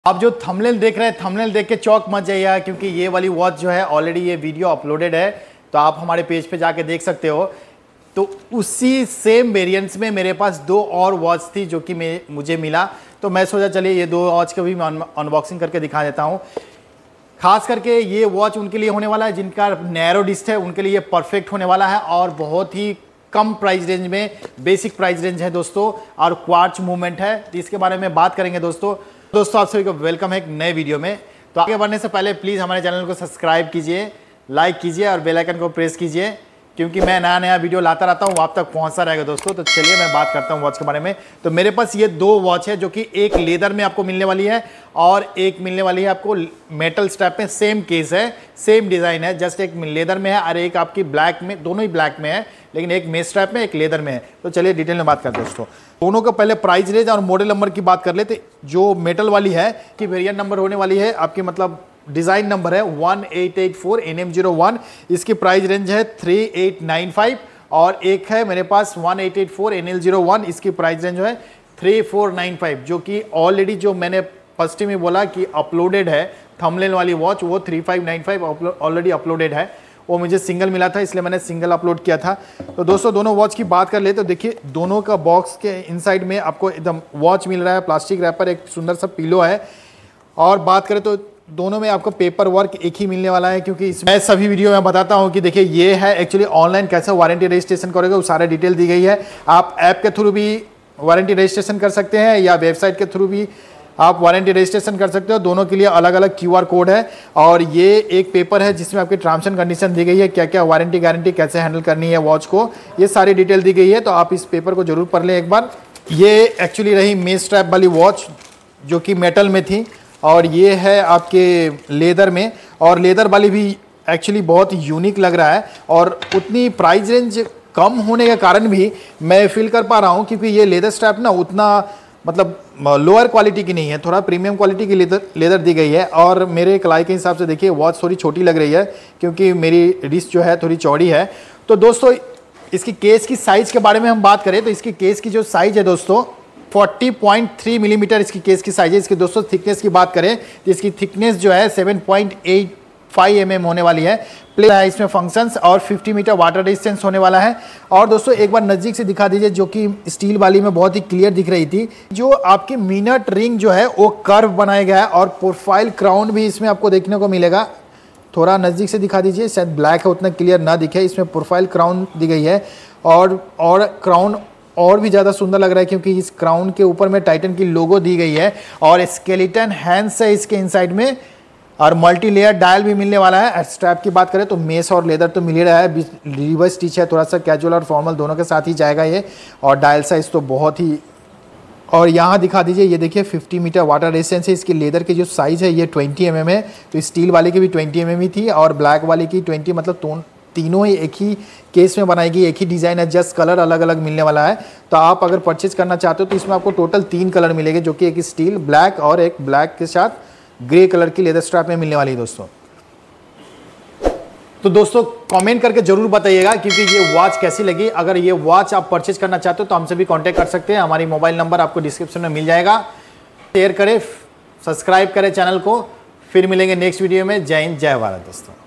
आप जो थंबनेल देख रहे हैं, थंबनेल देख के चौक मत जाइए, क्योंकि ये वाली वॉच जो है ऑलरेडी ये वीडियो अपलोडेड है, तो आप हमारे पेज पे जाके देख सकते हो। तो उसी सेम वेरिएंट्स में मेरे पास दो और वॉच थी जो कि मुझे मिला, तो मैं सोचा चलिए ये दो वॉच का भी मैं अनबॉक्सिंग करके दिखा देता हूँ। खास करके ये वॉच उनके लिए होने वाला है जिनका नैरो रिस्ट है, उनके लिए परफेक्ट होने वाला है और बहुत ही कम प्राइस रेंज में, बेसिक प्राइस रेंज है दोस्तों, और क्वार्ट्ज मूवमेंट है, तो इसके बारे में बात करेंगे दोस्तों। आप सभी को वेलकम है एक नए वीडियो में। तो आगे बढ़ने से पहले प्लीज़ हमारे चैनल को सब्सक्राइब कीजिए, लाइक कीजिए और बेल आइकन को प्रेस कीजिए, क्योंकि मैं नया वीडियो लाता रहता हूँ, वो आप तक पहुँचता रहेगा दोस्तों। तो चलिए मैं बात करता हूँ वॉच के बारे में। तो मेरे पास ये दो वॉच है जो कि एक लेदर में आपको मिलने वाली है और एक मिलने वाली है आपको मेटल स्ट्रैप में। सेम केस है, सेम डिज़ाइन है, जस्ट एक लेदर में है और एक आपकी ब्लैक में, दोनों ही ब्लैक में है, लेकिन एक मेस स्ट्रैप में एक लेदर में है। तो चलिए डिटेल में बात करते हैं दोस्तों। दोनों का पहले प्राइस रेंज और मॉडल नंबर की बात कर लेते। जो मेटल वाली है कि वेरिएंट नंबर होने वाली है आपकी, मतलब डिज़ाइन नंबर है 1884 NM01, इसकी प्राइस रेंज है 3895, और एक है मेरे पास 1884 NL01, इसकी प्राइस रेंज जो है 3495, जो कि ऑलरेडी जो मैंने फर्स्ट में बोला कि अपलोडेड है थंबनेल वाली वॉच, वो 3595 ऑलरेडी अपलोडेड है। वो मुझे सिंगल मिला था, इसलिए मैंने सिंगल अपलोड किया था। तो दोस्तों दोनों वॉच की बात कर ले तो देखिए, दोनों का बॉक्स के इनसाइड में आपको एकदम वॉच मिल रहा है, प्लास्टिक रैपर, एक सुंदर सा पिलो है। और बात करें तो दोनों में आपको पेपर वर्क एक ही मिलने वाला है, क्योंकि इसमें सभी वीडियो में बताता हूं कि देखिए ये है एक्चुअली ऑनलाइन कैसे वारंटी रजिस्ट्रेशन करोगे, वो सारा डिटेल दी गई है। आप ऐप के थ्रू भी वारंटी रजिस्ट्रेशन कर सकते हैं या वेबसाइट के थ्रू भी आप वारंटी रजिस्ट्रेशन कर सकते हो। दोनों के लिए अलग अलग QR कोड है, और ये एक पेपर है जिसमें आपकी टर्म्स एंड कंडीशन दी गई है, क्या क्या वारंटी गारंटी कैसे हैंडल करनी है वॉच को, ये सारी डिटेल दी गई है। तो आप इस पेपर को जरूर पढ़ लें एक बार। ये एक्चुअली रही मेस स्ट्रैप वाली वॉच जो कि मेटल में थी, और ये है आपके लेदर में, और लेदर वाली भी एक्चुअली बहुत यूनिक लग रहा है। और उतनी प्राइस रेंज कम होने के कारण भी मैं फील कर पा रहा हूँ, क्योंकि ये लेदर स्ट्रैप ना उतना मतलब लोअर क्वालिटी की नहीं है, थोड़ा प्रीमियम क्वालिटी की लेदर दी गई है। और मेरे कलाई के हिसाब से देखिए वॉच थोड़ी छोटी लग रही है, क्योंकि मेरी रिस्ट जो है थोड़ी चौड़ी है। तो दोस्तों इसकी केस की साइज़ के बारे में हम बात करें तो इसकी केस की जो साइज़ है दोस्तों 40.3 मिलीमीटर इसकी केस की साइज है। इसकी दोस्तों थिकनेस की बात करें तो इसकी थिकनेस जो है 7.85 mm होने वाली है। प्ले है इसमें फंक्शंस, और 50 मीटर वाटर रेजिस्टेंस होने वाला है। और दोस्तों एक बार नज़दीक से दिखा दीजिए, जो कि स्टील वाली में बहुत ही क्लियर दिख रही थी। जो आपकी मिनट रिंग जो है वो कर्व बनाया गया है, और प्रोफाइल क्राउन भी इसमें आपको देखने को मिलेगा। थोड़ा नज़दीक से दिखा दीजिए, शायद ब्लैक है उतना क्लियर ना दिखे, इसमें प्रोफाइल क्राउन दी गई है। और क्राउन और भी ज़्यादा सुंदर लग रहा है, क्योंकि इस क्राउन के ऊपर में टाइटन की लोगो दी गई है, और स्केलेटन हैंड्स है इसके इनसाइड में, और मल्टी लेयर डायल भी मिलने वाला है। स्ट्रैप की बात करें तो मेस और लेदर तो मिल ही रहा है, रिवर्स स्टिच है, थोड़ा सा कैजुअल और फॉर्मल दोनों के साथ ही जाएगा ये। और डायल साइज तो बहुत ही, और यहाँ दिखा दीजिए, ये देखिए 50 मीटर वाटर रेजिस्टेंस है। इसकी लेदर की जो साइज़ है ये 20 mm है। तो स्टील वाले की भी 20 mm ही थी, और ब्लैक वाले की 20, मतलब तीनों ही एक ही केस में बनाएगी, एक ही डिज़ाइन है, जस्ट कलर अलग अलग मिलने वाला है। तो आप अगर परचेज करना चाहते हो तो इसमें आपको टोटल 3 कलर मिलेंगे, जो कि एक स्टील, ब्लैक और एक ब्लैक के साथ ग्रे कलर की लेदर स्ट्रैप में मिलने वाली है दोस्तों। तो दोस्तों कमेंट करके जरूर बताइएगा क्योंकि ये वॉच कैसी लगी। अगर ये वॉच आप परचेज करना चाहते हो तो हमसे भी कांटेक्ट कर सकते हैं, हमारी मोबाइल नंबर आपको डिस्क्रिप्शन में मिल जाएगा। शेयर करें, सब्सक्राइब करें चैनल को। फिर मिलेंगे नेक्स्ट वीडियो में। जय हिंद, जय भारत दोस्तों।